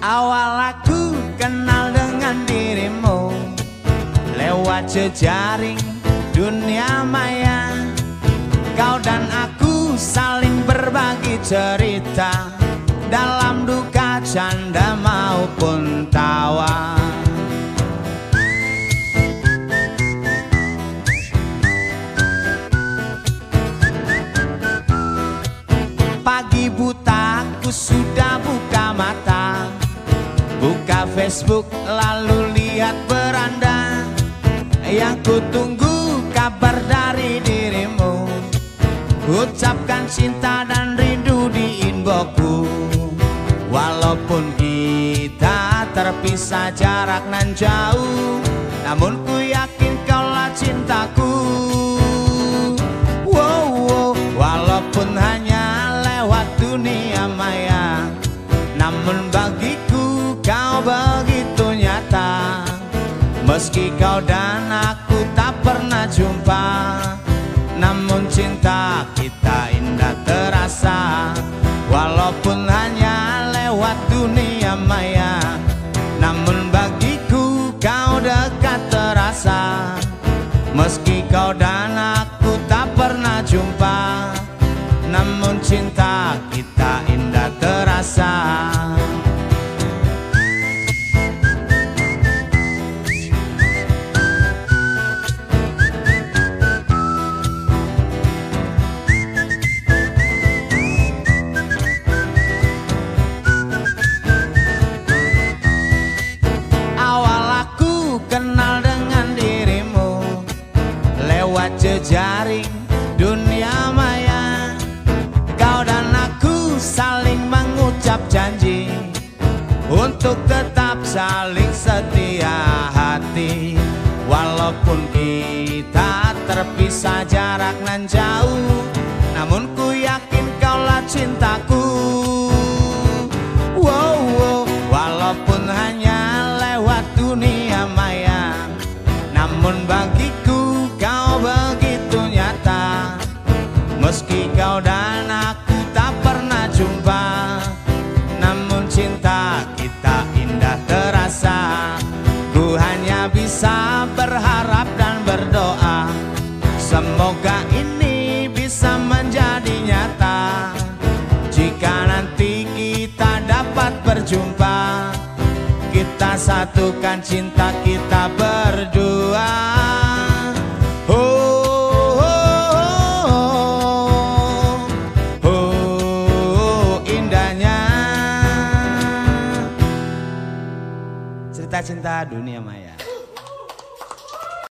Awal aku kenal dengan dirimu lewat jejaring dunia maya. Kau dan aku saling berbagi cerita dalam duka, canda maupun tawa. Pagi buta aku sudah buka mata, buka Facebook lalu lihat beranda. Yang ku tunggu kabar dari dirimu, ucapkan cinta dan rindu di inboxku. Walaupun kita terpisah jarak nan jauh, namun ku yakin kaulah cintaku. Wow, wow. Walaupun hanya lewat dunia maya, namun bagiku kau begitu nyata. Meski kau dan aku tak pernah jumpa, namun cinta kita indah terasa. Walaupun hanya lewat dunia maya, namun bagiku kau dekat terasa. Meski kau dan aku tak pernah jumpa, namun cinta kita indah terasa. Jejaring dunia maya, kau dan aku saling mengucap janji untuk tetap saling setia hati. Walaupun kita terpisah jarak nan jauh, namun ku yakin kaulah cintaku. Wow, wow. Walaupun hanya lewat dunia maya, namun bagiku kau begitu nyata. Meski kau dan aku tak pernah jumpa, namun cinta kita indah terasa. Ku hanya bisa berharap dan berdoa, semoga ini bisa menjadi nyata. Jika nanti kita dapat berjumpa, kita satukan cinta kita berdua. Indahnya cerita cinta dunia maya.